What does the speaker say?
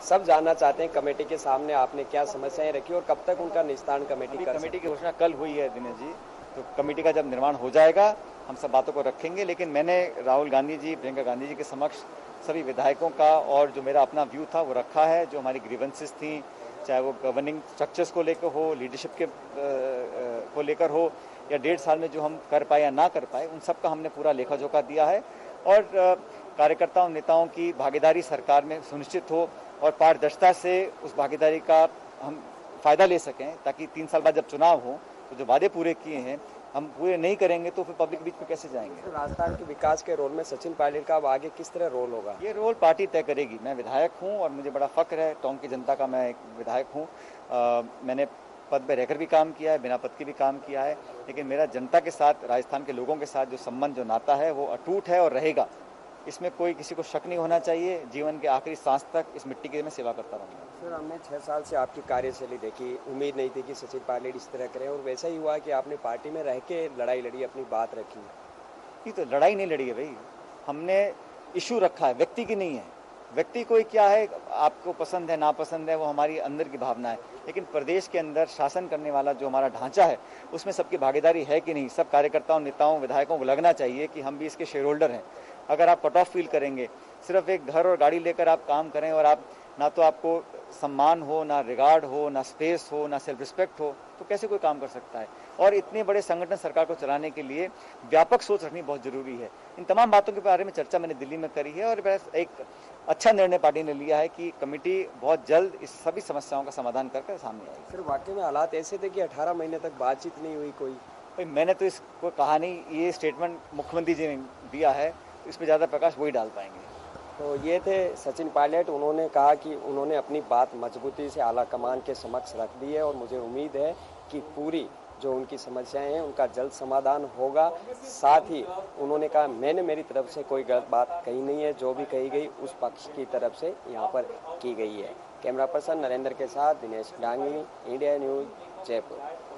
सब जानना चाहते हैं कमेटी के सामने आपने क्या समस्याएं रखी और कब तक उनका निस्तारण कमेटी कर कमेटी की घोषणा कल हुई है दिनेश जी, तो कमेटी का जब निर्माण हो जाएगा हम सब बातों को रखेंगे। लेकिन मैंने राहुल गांधी जी, प्रियंका गांधी जी के समक्ष सभी विधायकों का और जो मेरा अपना व्यू था वो रखा है। जो हमारी ग्रीवेंसेस थी, चाहे वो गवर्निंग स्ट्रक्चर्स को लेकर हो, लीडरशिप के को लेकर हो, या 1.5 साल में जो हम कर पाए या ना कर पाए, उन सब का हमने पूरा लेखा जोखा दिया है। और कार्यकर्ताओं नेताओं की भागीदारी सरकार में सुनिश्चित हो और पारदर्शिता से उस भागीदारी का हम फायदा ले सकें, ताकि 3 साल बाद जब चुनाव हो तो जो वादे पूरे किए हैं हम पूरे नहीं करेंगे तो फिर पब्लिक बीच में कैसे जाएंगे। राजस्थान के विकास के रोल में सचिन पायलट का अब आगे किस तरह रोल होगा? ये रोल पार्टी तय करेगी। मैं विधायक हूँ और मुझे बड़ा फक्र है, टोंक की जनता का मैं एक विधायक हूँ। मैंने पद में रहकर भी काम किया है, बिना पद के भी काम किया है, लेकिन मेरा जनता के साथ, राजस्थान के लोगों के साथ जो संबंध, जो नाता है वो अटूट है और रहेगा। इसमें कोई किसी को शक नहीं होना चाहिए। जीवन के आखिरी सांस तक इस मिट्टी की मैं सेवा करता रहूँगा। सर, हमने 6 साल से आपकी कार्यशैली देखी, उम्मीद नहीं थी कि सचिन पायलट इस तरह करें और वैसा ही हुआ कि आपने पार्टी में रह के लड़ाई लड़ी, अपनी बात रखी। ये तो लड़ाई नहीं लड़ी है भाई, हमने इशू रखा है, व्यक्ति की नहीं है। व्यक्ति कोई क्या है, आपको पसंद है नापसंद है, वो हमारी अंदर की भावना है। लेकिन प्रदेश के अंदर शासन करने वाला जो हमारा ढांचा है उसमें सबकी भागीदारी है कि नहीं। सब कार्यकर्ताओं, नेताओं, विधायकों को लगना चाहिए कि हम भी इसके शेयर होल्डर हैं। अगर आप कट ऑफ फील करेंगे, सिर्फ एक घर और गाड़ी लेकर आप काम करें और आप ना तो आपको सम्मान हो, ना रिगार्ड हो, ना स्पेस हो, ना सेल्फ रिस्पेक्ट हो, तो कैसे कोई काम कर सकता है। और इतने बड़े संगठन सरकार को चलाने के लिए व्यापक सोच रखनी बहुत जरूरी है। इन तमाम बातों के बारे में चर्चा मैंने दिल्ली में करी है और एक अच्छा निर्णय पार्टी ने लिया है कि कमेटी बहुत जल्द इस सभी समस्याओं का समाधान करके सामने आएगी। फिर वाकई में हालात ऐसे थे कि 18 महीने तक बातचीत नहीं हुई कोई? भाई मैंने तो इसको कहा नहीं, ये स्टेटमेंट मुख्यमंत्री जी ने दिया है, इस पर ज़्यादा प्रकाश वही डाल पाएंगे। तो ये थे सचिन पायलट। उन्होंने कहा कि उन्होंने अपनी बात मजबूती से आला कमान के समक्ष रख दी है और मुझे उम्मीद है कि पूरी जो उनकी समस्याएं हैं उनका जल्द समाधान होगा। साथ ही उन्होंने कहा मैंने मेरी तरफ से कोई गलत बात कही नहीं है, जो भी कही गई उस पक्ष की तरफ से यहाँ पर की गई है। कैमरा पर्सन नरेंद्र के साथ दिनेश डांगी, इंडिया न्यूज़, जयपुर।